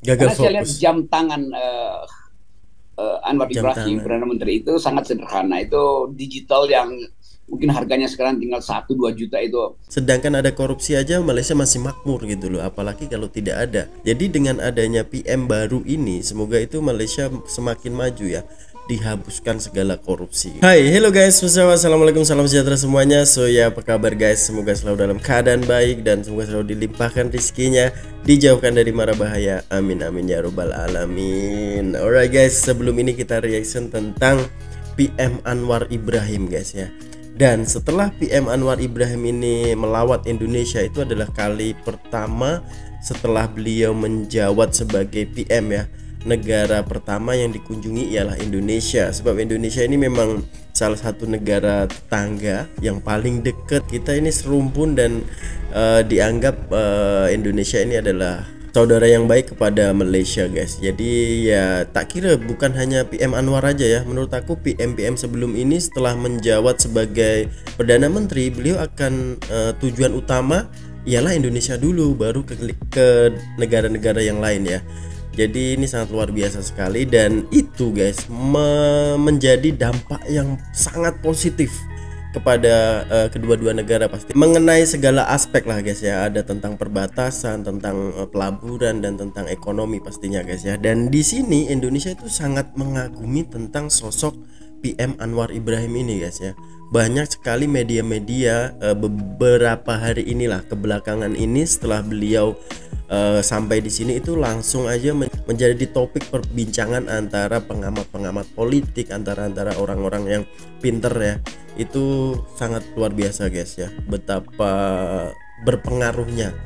Gagal Karena saya lihat fokus. jam tangan Anwar Jam Ibrahim, tangan. Perdana Menteri itu sangat sederhana. Itu digital yang mungkin harganya sekarang tinggal 1-2 juta itu. Sedangkan ada korupsi aja Malaysia masih makmur gitu loh, apalagi kalau tidak ada. Jadi dengan adanya PM baru ini, semoga itu Malaysia semakin maju ya, dihapuskan segala korupsi. Hai, hello guys, assalamualaikum, salam sejahtera semuanya. So ya, apa kabar guys? Semoga selalu dalam keadaan baik dan semoga selalu dilimpahkan rezekinya, dijauhkan dari mara bahaya. Amin amin ya robbal alamin. Alright guys, sebelum ini kita reaction tentang PM Anwar Ibrahim guys ya. Dan setelah PM Anwar Ibrahim ini melawat Indonesia, itu adalah kali pertama setelah beliau menjabat sebagai PM ya. Negara pertama yang dikunjungi ialah Indonesia, sebab Indonesia ini memang salah satu negara tetangga yang paling dekat kita ini serumpun, dan dianggap Indonesia ini adalah saudara yang baik kepada Malaysia guys. Jadi ya tak kira bukan hanya PM Anwar aja ya. Menurut aku PM-PM sebelum ini setelah menjabat sebagai Perdana Menteri, beliau akan tujuan utama ialah Indonesia dulu, baru ke negara-negara yang lain ya. Jadi ini sangat luar biasa sekali, dan itu guys menjadi dampak yang sangat positif kepada kedua-dua negara pasti, mengenai segala aspek lah guys ya. Ada tentang perbatasan, tentang pelaburan, dan tentang ekonomi pastinya guys ya. Dan di sini Indonesia itu sangat mengagumi tentang sosok PM Anwar Ibrahim ini guys ya. Banyak sekali media-media beberapa hari inilah kebelakangan ini setelah beliau sampai di sini itu langsung aja menjadi topik perbincangan antara pengamat-pengamat politik, antara orang-orang yang pinter ya. Itu sangat luar biasa guys ya, betapa berpengaruhnya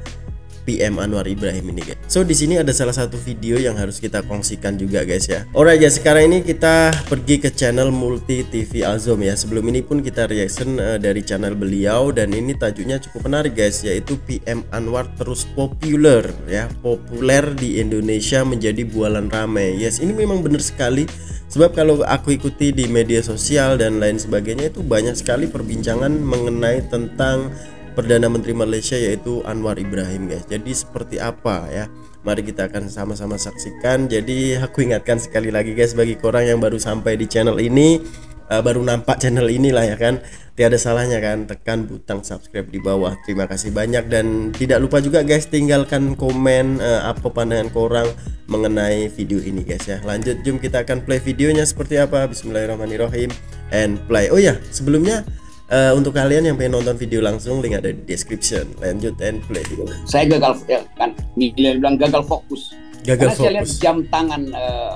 PM Anwar Ibrahim ini guys. So di sini ada salah satu video yang harus kita kongsikan juga guys ya. Alright guys, sekarang ini kita pergi ke channel Multi TV Azom ya. Sebelum ini pun kita reaction dari channel beliau, dan ini tajuknya cukup menarik guys, yaitu PM Anwar terus populer ya, populer di Indonesia menjadi bualan ramai. Yes, ini memang benar sekali. Sebab kalau aku ikuti di media sosial dan lain sebagainya, itu banyak sekali perbincangan mengenai tentang Perdana Menteri Malaysia yaitu Anwar Ibrahim guys. Jadi seperti apa ya, mari kita akan sama-sama saksikan. Jadi aku ingatkan sekali lagi guys, bagi korang yang baru sampai di channel ini, baru nampak channel inilah ya kan, tiada salahnya kan tekan butang subscribe di bawah. Terima kasih banyak, dan tidak lupa juga guys tinggalkan komen apa pandangan korang mengenai video ini guys ya. Lanjut, jom kita akan play videonya seperti apa. Bismillahirrahmanirrahim, and play. Oh ya, sebelumnya untuk kalian yang pengen nonton video langsung, link ada di description. Lanjut and play. Saya gagal ya, kan bilang gagal fokus. Gagal Karena saya lihat fokus. jam tangan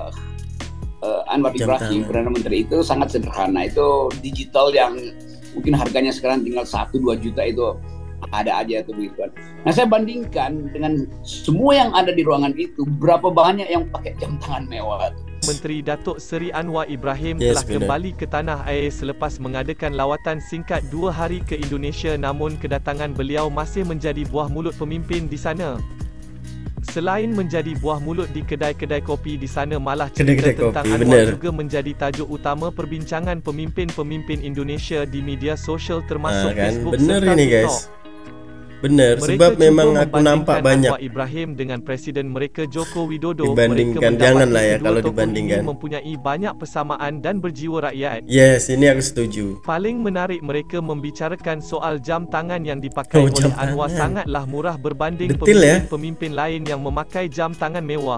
Anwar Jam Ibrahim, tangan. Perdana Menteri itu sangat sederhana. Itu digital yang mungkin harganya sekarang tinggal 1-2 juta itu ada aja tuh begituan. Nah saya bandingkan dengan semua yang ada di ruangan itu, berapa banyak yang pakai jam tangan mewah. Menteri Datuk Seri Anwar Ibrahim Yes, telah benar. kembali ke tanah air selepas mengadakan lawatan singkat 2 hari ke Indonesia, namun kedatangan beliau masih menjadi buah mulut pemimpin di sana. Selain menjadi buah mulut di kedai-kedai kopi di sana, malah cerita Kedai-kedai tentang kopi, Anwar benar. juga menjadi tajuk utama perbincangan pemimpin-pemimpin Indonesia di media sosial termasuk Kan Facebook bener serta ini TikTok. guys. Bener, Mereka sebab cuba memang aku nampak membandingkan banyak Anwar Ibrahim dengan Presiden mereka Joko Widodo. dibandingkan. Mereka Janganlah mendapati ya kedua kalau tokoh dibandingkan. ini mempunyai banyak persamaan dan berjiwa rakyat. Yes, ini aku setuju. Paling menarik, mereka membicarakan soal jam tangan yang dipakai oleh jam Anwar tangan. sangatlah murah berbanding Detil ya. pemimpin-pemimpin lain yang memakai jam tangan mewah.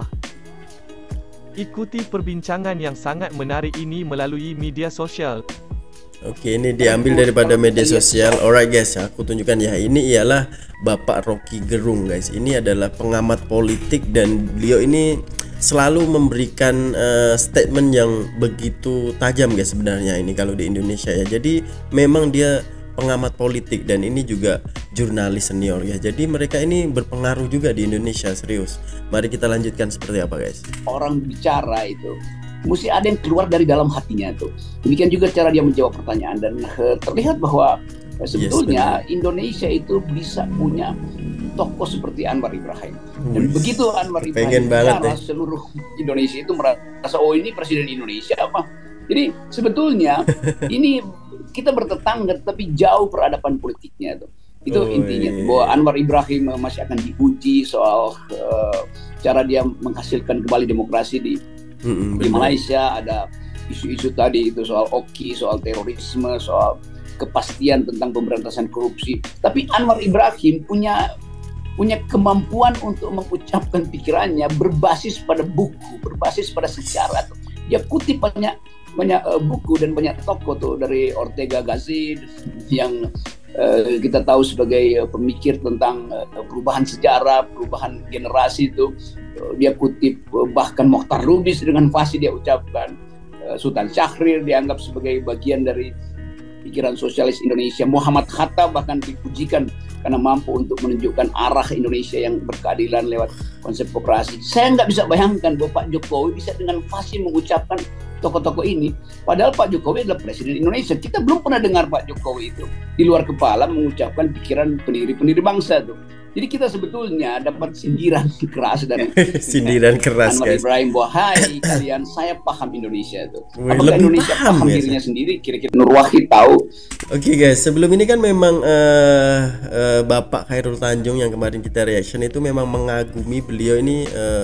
Ikuti perbincangan yang sangat menarik ini melalui media sosial. Oke, ini diambil daripada media sosial. Alright guys, aku tunjukkan ya. Ini ialah Bapak Rocky Gerung guys. Ini adalah pengamat politik, dan beliau ini selalu memberikan statement yang begitu tajam guys sebenarnya ini kalau di Indonesia ya. Jadi memang dia pengamat politik, dan ini juga jurnalis senior ya. Jadi mereka ini berpengaruh juga di Indonesia, serius. Mari kita lanjutkan seperti apa guys. Orang bicara itu mesti ada yang keluar dari dalam hatinya tuh. Demikian juga cara dia menjawab pertanyaan, dan terlihat bahwa sebetulnya Indonesia itu bisa punya tokoh seperti Anwar Ibrahim. Dan begitu Anwar Pengen Ibrahim banget bicara, deh. seluruh Indonesia itu merasa, oh ini presiden Indonesia apa. Jadi sebetulnya ini kita bertetangga tapi jauh peradaban politiknya tuh. Itu Oh intinya iya. bahwa Anwar Ibrahim masih akan diuji soal cara dia menghasilkan kembali demokrasi di bener. Malaysia. Ada isu-isu tadi itu soal OKI, soal terorisme, soal kepastian tentang pemberantasan korupsi. Tapi Anwar Ibrahim punya kemampuan untuk mengucapkan pikirannya berbasis pada buku, berbasis pada sejarah. Dia kutip banyak buku dan banyak tokoh tuh, dari Ortega Gasset yang kita tahu sebagai pemikir tentang perubahan sejarah, perubahan generasi itu. Dia kutip bahkan Mokhtar Lubis dengan fasih dia ucapkan. Sultan Syahrir dianggap sebagai bagian dari pikiran sosialis Indonesia. Muhammad Hatta bahkan dipujikan karena mampu untuk menunjukkan arah Indonesia yang berkeadilan lewat konsep koperasi. Saya nggak bisa bayangkan bahwa Pak Jokowi bisa dengan fasih mengucapkan tokoh-tokoh ini. Padahal Pak Jokowi adalah Presiden Indonesia. Kita belum pernah dengar Pak Jokowi itu di luar kepala mengucapkan pikiran pendiri-pendiri bangsa tuh. Jadi kita sebetulnya dapat sindiran keras dari Sindiran keras, Anwar guys. Ibrahim bahwa hai kalian, saya paham Indonesia itu. Wih, Apakah lebih Indonesia paham, paham guys, dirinya sendiri? Kira-kira Nur Wahid tahu. Oke guys, sebelum ini kan memang Bapak Khairul Tanjung yang kemarin kita reaction itu memang mengagumi beliau ini,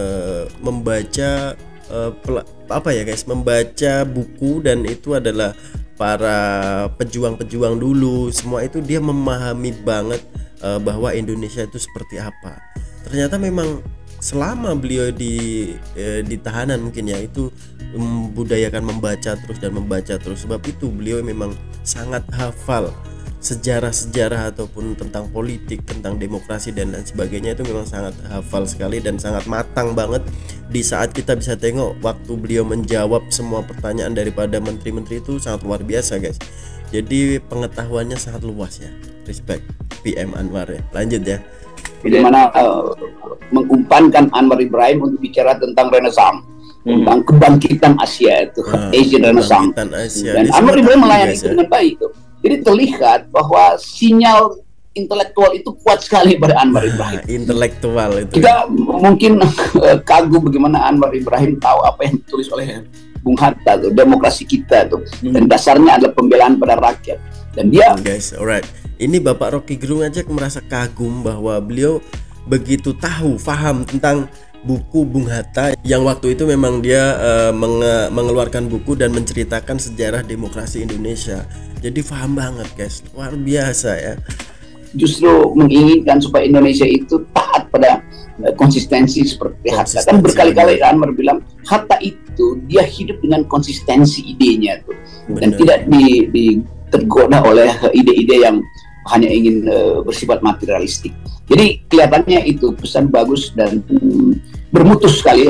membaca apa ya guys, membaca buku, dan itu adalah para pejuang-pejuang dulu. Semua itu dia memahami banget bahwa Indonesia itu seperti apa. Ternyata memang selama beliau di tahanan mungkin ya, itu membudayakan membaca terus dan membaca terus. Sebab itu beliau memang sangat hafal sejarah-sejarah ataupun tentang politik, tentang demokrasi dan lain sebagainya. Itu memang sangat hafal sekali dan sangat matang banget. Di saat kita bisa tengok waktu beliau menjawab semua pertanyaan daripada menteri-menteri, itu sangat luar biasa guys. Jadi pengetahuannya sangat luas ya. Respect PM Anwar ya. Lanjut ya. Bagaimana mengumpankan Anwar Ibrahim untuk bicara tentang Renaissance, tentang kebangkitan Asia itu, Asian Renaissance. Kebangkitan Asia. Dan Dia Anwar sangat Ibrahim ahli, melayani guys, itu ya. dengan baik tuh. Jadi terlihat bahwa sinyal intelektual itu kuat sekali pada Anwar Ibrahim. Intelektual itu. Kita mungkin kagum bagaimana Anwar Ibrahim tahu apa yang ditulis oleh Bung Hatta tuh, demokrasi kita tuh, dan dasarnya adalah pembelaan pada rakyat. Dan dia Guys, alright. Ini Bapak Rocky Gerung aja merasa kagum bahwa beliau begitu tahu, paham tentang buku Bung Hatta yang waktu itu memang dia mengeluarkan buku dan menceritakan sejarah demokrasi Indonesia. Jadi paham banget guys, luar biasa ya. justru menginginkan supaya Indonesia itu taat pada konsistensi seperti Hatta. Kan berkali-kali Anwar bilang Hatta itu dia hidup dengan konsistensi idenya tuh, dan tidak tergoda oleh ide-ide yang hanya ingin bersifat materialistik. Jadi kelihatannya itu pesan bagus dan bermutu sekali,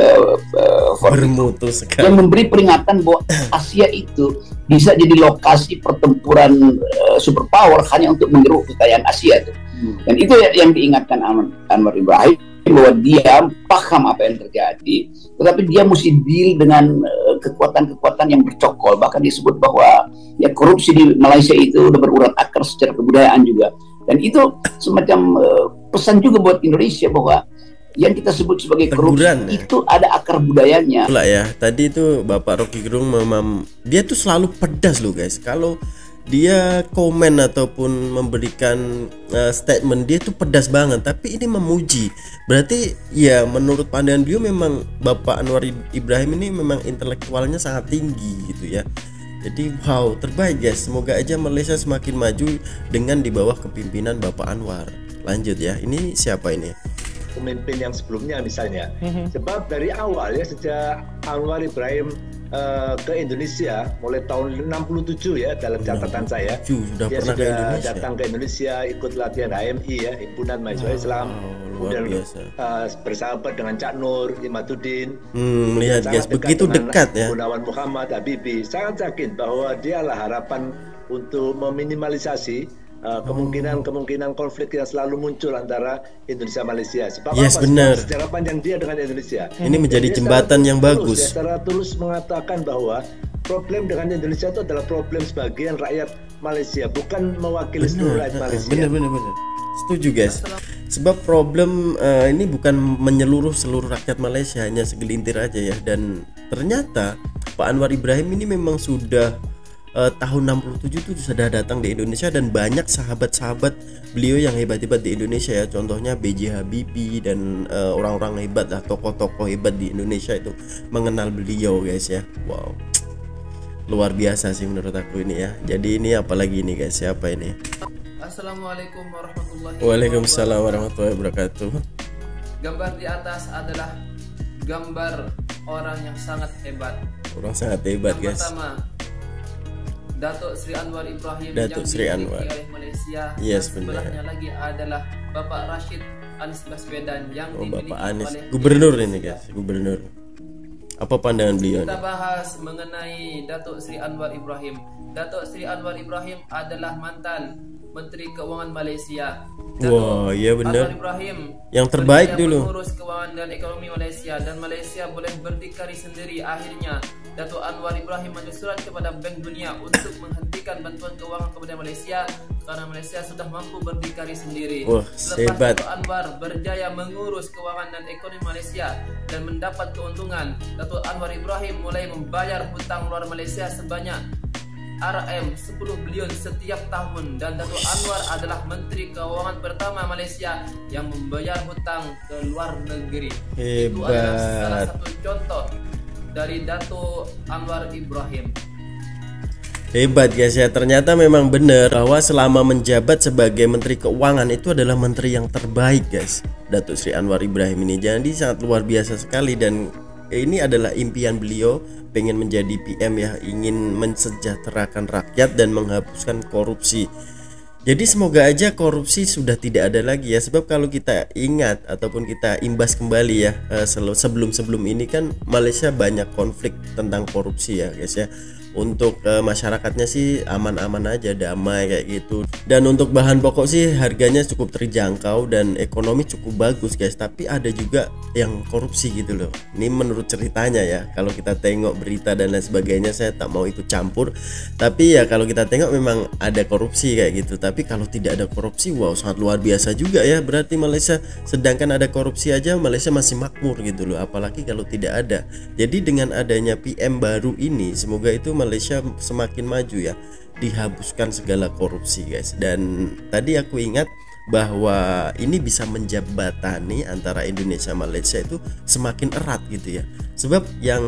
yang memberi peringatan bahwa Asia itu bisa jadi lokasi pertempuran superpower hanya untuk mengeruk kekayaan Asia itu. Dan itu yang diingatkan Anwar Ibrahim, bahwa dia paham apa yang terjadi, tetapi dia mesti deal dengan kekuatan-kekuatan yang bercokol. Bahkan disebut bahwa ya korupsi di Malaysia itu udah berurat akar secara kebudayaan juga. Dan itu semacam pesan juga buat Indonesia bahwa yang kita sebut sebagai korupsi itu ada akar budayanya. Itulah ya, tadi itu Bapak Rocky Gerung memang dia tuh selalu pedas loh guys. Kalau dia komen ataupun memberikan statement, dia tuh pedas banget, tapi ini memuji. Berarti ya menurut pandangan beliau memang Bapak Anwar Ibrahim ini memang intelektualnya sangat tinggi gitu ya. Jadi wow, terbaik guys. Semoga aja Malaysia semakin maju dengan di bawah kepimpinan Bapak Anwar. Lanjut ya, ini siapa ini? Pemimpin yang sebelumnya misalnya. Sebab dari awal ya, sejak Anwar Ibrahim ke Indonesia mulai tahun 67 ya, dalam catatan saya sudah dia pernah sudah datang ke Indonesia, ikut latihan HMI ya, Himpunan Mahasiswa Islam, kemudian bersahabat dengan Cak Nur, Imaduddin, melihat guys begitu dekat ya, Gunawan Muhammad, Habibie. Sangat yakin bahwa dialah harapan untuk meminimalisasi kemungkinan konflik yang selalu muncul antara Indonesia Malaysia. Sebab benar. Sejarah panjang dia dengan Indonesia. Ini menjadi jembatan yang bagus. Secara tulus mengatakan bahwa problem dengan Indonesia itu adalah problem sebagian rakyat Malaysia, bukan mewakili seluruh rakyat Malaysia. Benar. Setuju guys. Sebab problem ini bukan menyeluruh seluruh rakyat Malaysia, hanya segelintir aja ya. Dan ternyata Pak Anwar Ibrahim ini memang sudah tahun 67 itu sudah datang di Indonesia, dan banyak sahabat-sahabat beliau yang hebat-hebat di Indonesia ya. Contohnya B.J. Habibie dan orang-orang hebat lah, tokoh-tokoh hebat di Indonesia itu mengenal beliau guys ya. Wow, luar biasa sih menurut aku ini ya. Jadi ini apalagi ini guys, siapa ini? Assalamualaikum warahmatullahi wabarakatuh. Waalaikumsalam warahmatullahi wabarakatuh. Gambar di atas adalah gambar orang yang sangat hebat. Orang sangat hebat Yang guys. pertama, Datuk Sri Anwar Ibrahim Datuk yang Sri dimiliki Anwar oleh Malaysia. Yes, dan sebelahnya benar. lagi adalah Bapak Rashid Anies Baswedan yang Oh, dimiliki Bapak Anies, oleh gubernur ini Indonesia. guys, gubernur. Apa pandangan beliau Kita nih? bahas mengenai Datuk Sri Anwar Ibrahim. Datuk Sri Anwar Ibrahim adalah mantan Menteri Keuangan Malaysia. Wah, iya benar. Anwar Ibrahim Yang terbaik berjaya dulu. mengurus keuangan dan ekonomi Malaysia, dan Malaysia boleh berdikari sendiri. Akhirnya Datuk Anwar Ibrahim menulis surat kepada Bank Dunia untuk menghentikan bantuan keuangan kepada Malaysia karena Malaysia sudah mampu berdikari sendiri. Wah, Selepas hebat. Datuk Anwar berjaya mengurus keuangan dan ekonomi Malaysia dan mendapat keuntungan, Datuk Anwar Ibrahim mulai membayar hutang luar Malaysia sebanyak RM10 bilion setiap tahun, dan Datuk Anwar adalah Menteri Keuangan pertama Malaysia yang membayar hutang ke luar negeri. Itu adalah salah Hebat. satu contoh dari Datuk Anwar Ibrahim. Hebat guys ya, ternyata memang benar bahwa selama menjabat sebagai Menteri Keuangan itu adalah menteri yang terbaik guys, Datuk Sri Anwar Ibrahim ini. Jadi sangat luar biasa sekali, dan ini adalah impian beliau, pengen menjadi PM ya, ingin mensejahterakan rakyat dan menghapuskan korupsi. Jadi semoga aja korupsi sudah tidak ada lagi ya, sebab kalau kita ingat ataupun kita imbas kembali ya, sebelum ini kan Malaysia banyak konflik tentang korupsi ya guys ya. Untuk masyarakatnya sih aman-aman aja, damai kayak gitu. Dan untuk bahan pokok sih harganya cukup terjangkau dan ekonomi cukup bagus guys. Tapi ada juga yang korupsi gitu loh. Ini menurut ceritanya ya. Kalau kita tengok berita dan lain sebagainya, saya tak mau ikut campur. Tapi ya kalau kita tengok memang ada korupsi kayak gitu. Tapi kalau tidak ada korupsi, wow, sangat luar biasa juga ya. Berarti Malaysia, sedangkan ada korupsi aja Malaysia masih makmur gitu loh. Apalagi kalau tidak ada. Jadi dengan adanya PM baru ini, semoga itu Malaysia semakin maju ya, dihabiskan segala korupsi guys. Dan tadi aku ingat bahwa ini bisa menjembatani antara Indonesia Malaysia itu semakin erat gitu ya. Sebab yang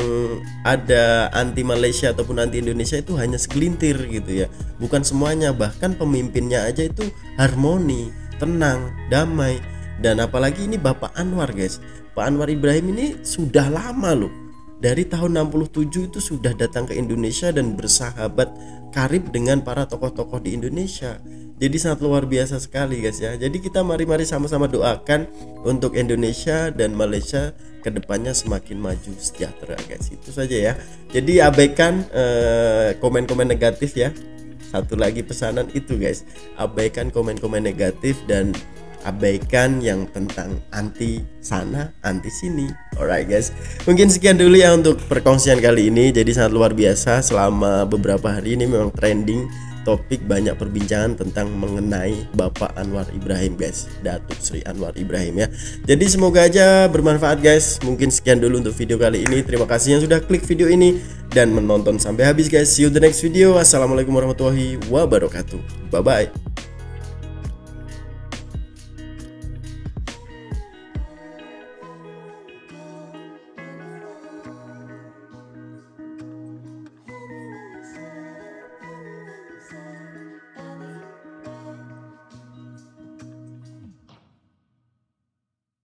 ada anti Malaysia ataupun anti Indonesia itu hanya segelintir gitu ya, bukan semuanya. Bahkan pemimpinnya aja itu harmoni, tenang, damai. Dan apalagi ini Bapak Anwar guys, Pak Anwar Ibrahim ini sudah lama loh, dari tahun 67 itu sudah datang ke Indonesia dan bersahabat karib dengan para tokoh-tokoh di Indonesia. Jadi sangat luar biasa sekali guys ya. Jadi kita mari-mari sama-sama doakan untuk Indonesia dan Malaysia kedepannya semakin maju sejahtera guys. Itu saja ya. Jadi abaikan komen-komen negatif ya. Satu lagi pesanan itu guys, abaikan komen-komen negatif dan abaikan yang tentang anti sana, anti sini. Alright guys, mungkin sekian dulu ya untuk perkongsian kali ini. Jadi sangat luar biasa, selama beberapa hari ini memang trending topik, banyak perbincangan tentang mengenai Bapak Anwar Ibrahim guys, Datuk Sri Anwar Ibrahim ya. Jadi semoga aja bermanfaat guys. Mungkin sekian dulu untuk video kali ini. Terima kasih yang sudah klik video ini dan menonton sampai habis guys. See you the next video. Assalamualaikum warahmatullahi wabarakatuh. Bye bye.